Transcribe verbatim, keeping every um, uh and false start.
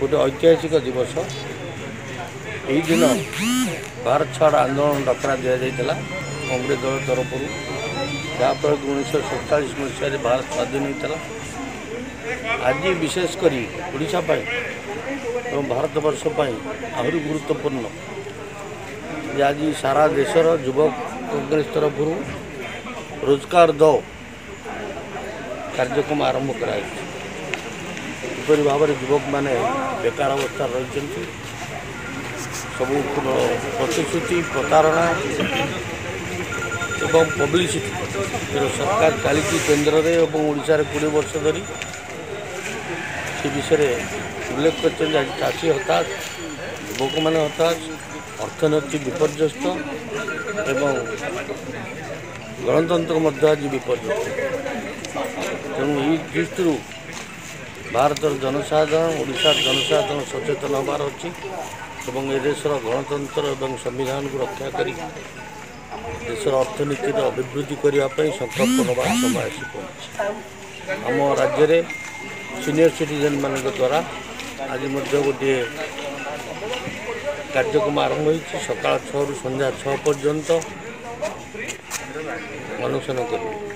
गोटे ऐतिहासिक दिवस। यही दिन भारत छाड़ आंदोलन डकरा दि जाता कांग्रेस दल तरफ जहाँफल उन्नीस सैंतालीस मसीह भारत स्वाधीन होता। आज विशेषकर ओडिशा और भारत वर्ष आहरी गुरुत्वपूर्ण आज सारा देशर युवक कांग्रेस तरफ रोजगार दो कार्यक्रम आरंभ कर भाव में युवक मैंने बेकार अवस्था रही सब प्रतिश्रुति प्रतारणा एवं पब्लिसिटी सरकार चली केन्द्र में ओडिशा कोड़े वर्ष धरी से विषय उल्लेख कर आज चाषी हताश युवक मैंने हताश अर्थनीति विपर्यस्त एवं गणतंत्र आज विपर्यस्त। तेणु यही दृष्टि भारत जनसाधारण ओडिशा जनसाधारण सचेतन हबार अच्छी एवं ए देशर गणतंत्र एवं संविधान को रक्षा कर देशर अर्थनीति अभिवृद्धि करने संकल्प नवा समय आसी पहुँची। आम राज्य में सीनियर सिटीजन मान द्वारा आज गोटे कार्यक्रम आरंभ हो सका छू संध्या छः पर्यंत अनुष्ठान कर